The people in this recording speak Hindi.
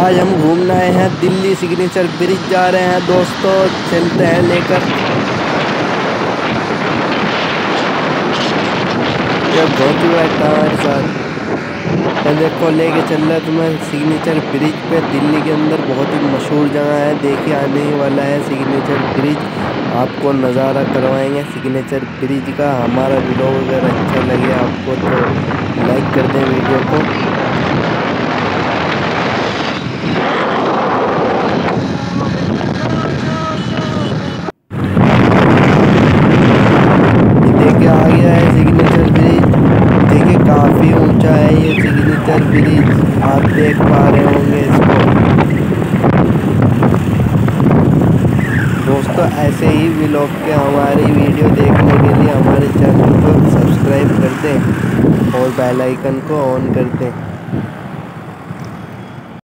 आज हम घूमने आए हैं दिल्ली सिग्नेचर ब्रिज जा रहे हैं दोस्तों, चलते हैं लेकर। ये बहुत हुआ था हमारे साथ। ये देखो लेके चल रहा है तुम्हें सिग्नेचर ब्रिज पे। दिल्ली के अंदर बहुत ही मशहूर जगह है, देखिए आने ही वाला है सिग्नेचर ब्रिज। आपको नज़ारा करवाएंगे सिग्नेचर ब्रिज का। हमारा व्लॉग अगर अच्छा लगे आपको तो लाइक कर दें वीडियो को। देखिए आ गया है सिग्नेचर ब्रिज। देखिए काफ़ी ऊंचा है ये सिग्नेचर ब्रिज, आप देख पा रहे होंगे इसको। दोस्तों ऐसे ही व्लॉग के हमारी वीडियो देखने के लिए हमारे चैनल को सब्सक्राइब कर दें और बेल आइकन को ऑन कर दें।